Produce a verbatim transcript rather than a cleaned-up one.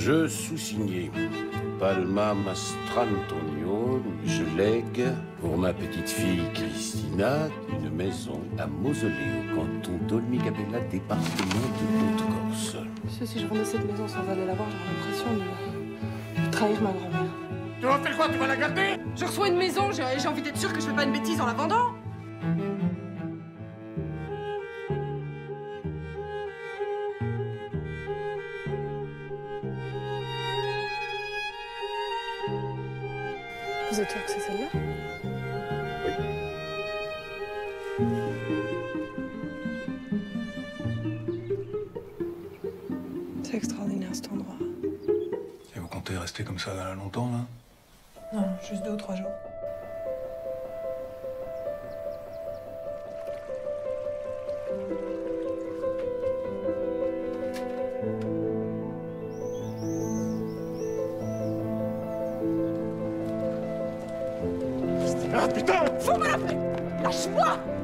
Je sous-signé Palma Mastrantonio, je lègue pour ma petite fille Christina une maison à Mausolée au canton d'Olmigabella, département de Haute-Corse. Monsieur, si je rendais cette maison sans aller la voir, j'aurais l'impression de... de trahir ma grand-mère. Tu vas faire quoi? Tu vas la garder? Je reçois une maison, j'ai j'ai envie d'être sûre que je fais pas une bêtise en la vendant. Vous êtes sûr que c'est celle-là? C'est extraordinaire cet endroit. Et vous comptez rester comme ça longtemps, là? Non, juste deux ou trois jours. Ah putain! Faut m'appeler! Lâche-moi!